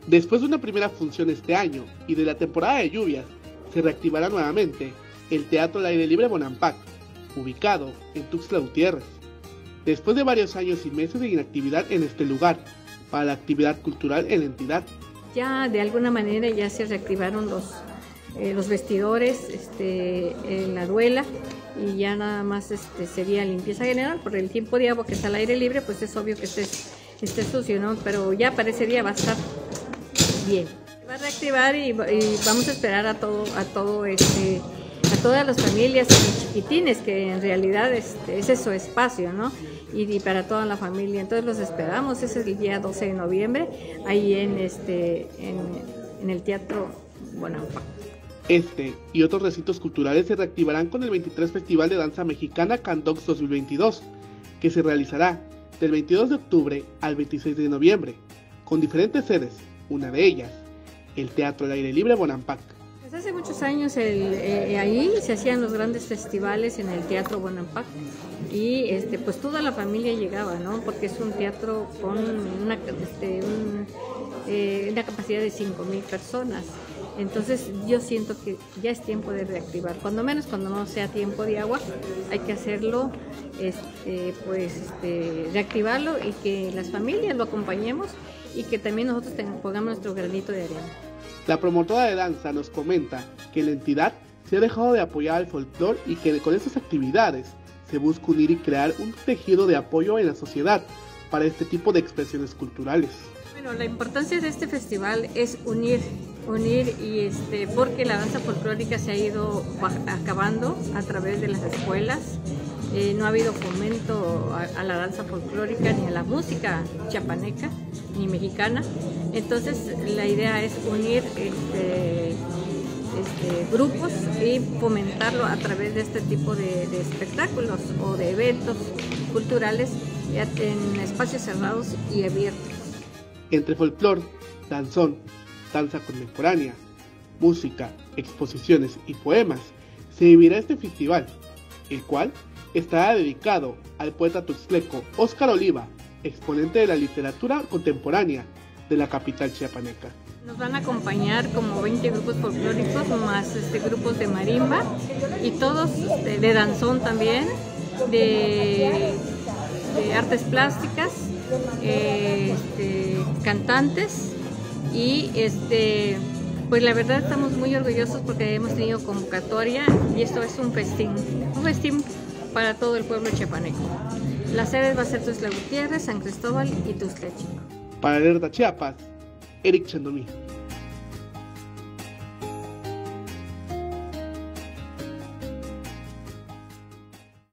Después de una primera función este año y de la temporada de lluvias, se reactivará nuevamente el Teatro al Aire Libre Bonampak, ubicado en Tuxtla Gutiérrez. Después de varios años y meses de inactividad en este lugar, para la actividad cultural en la entidad. Ya de alguna manera ya se reactivaron los vestidores, la duela, y ya nada más sería limpieza general. Por el tiempo de agua que está al aire libre, pues es obvio que esté sucio, ¿no? Pero ya parecería va a estar bien. Va a reactivar y vamos a esperar a todas las familias y chiquitines, que en realidad ese es su espacio, ¿no? Y para toda la familia. Entonces los esperamos, ese es el día 12 de noviembre, ahí en el Teatro Bonampak. Este y otros recintos culturales se reactivarán con el 23 Festival de Danza Mexicana Candox 2022, que se realizará del 22 de octubre al 26 de noviembre, con diferentes sedes, una de ellas, el Teatro al Aire Libre Bonampak. Desde hace muchos años ahí se hacían los grandes festivales en el Teatro Bonampak y pues toda la familia llegaba, ¿no? Porque es un teatro con una capacidad de 5,000 personas. Entonces yo siento que ya es tiempo de reactivar, cuando menos cuando no sea tiempo de agua, hay que hacerlo, reactivarlo y que las familias lo acompañemos y que también nosotros pongamos nuestro granito de arena. La promotora de danza nos comenta que la entidad se ha dejado de apoyar al folclore y que con estas actividades se busca unir y crear un tejido de apoyo en la sociedad para este tipo de expresiones culturales. Bueno, la importancia de este festival es unir y porque la danza folclórica se ha ido acabando a través de las escuelas. No ha habido fomento a la danza folclórica ni a la música chiapaneca ni mexicana. Entonces la idea es unir grupos y fomentarlo a través de este tipo de espectáculos o de eventos culturales en espacios cerrados y abiertos. Entre folclore, danzón, danza contemporánea, música, exposiciones y poemas, se vivirá este festival, el cual estará dedicado al poeta tuxtleco Óscar Oliva, exponente de la literatura contemporánea de la capital chiapaneca. Nos van a acompañar como 20 grupos folclóricos, más grupos de marimba y todos de danzón también, de artes plásticas, cantantes y pues la verdad estamos muy orgullosos porque hemos tenido convocatoria y esto es un festín para todo el pueblo chiapaneco. Las sedes va a ser Tuxtla Gutiérrez, San Cristóbal y Tuxtla Chico. Para Alerta Chiapas, Eric Chandomí.